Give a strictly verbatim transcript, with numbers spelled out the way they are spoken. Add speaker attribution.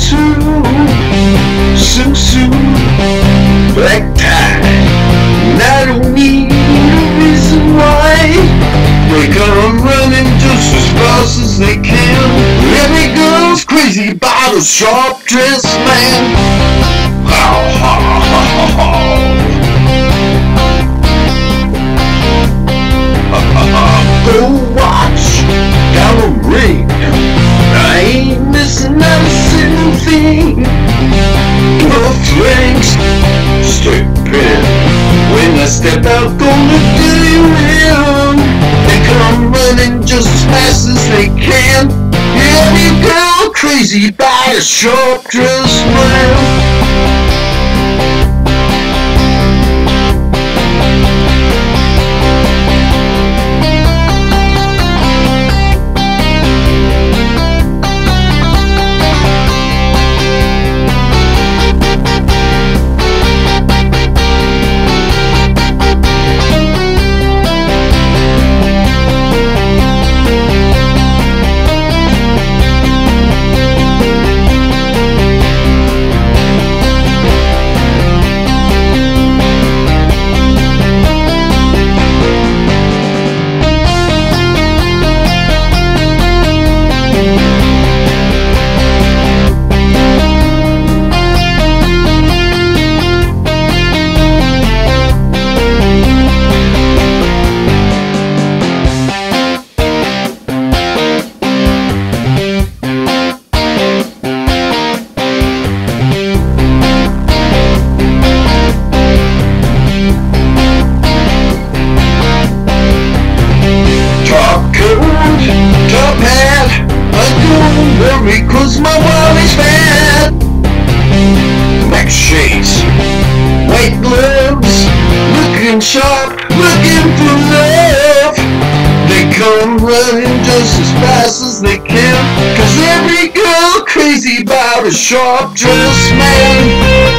Speaker 1: too, so soon. Black tie, and I don't need a reason why. They come running just as fast as they can. Every girl's crazy about a sharp-dressed man. Ha ha ha ha ha. Go watch, got a ring. I ain't missing not a single thing. No flanks, stupid. When I step out, gonna do you in. They come running just as fast as they can. Every girl crazy by a sharp-dressed man. Cause my wallet's fat. Black shades, white gloves, looking sharp, looking for love. They come running just as fast as they can. Cause every girl crazy about a sharp-dressed man.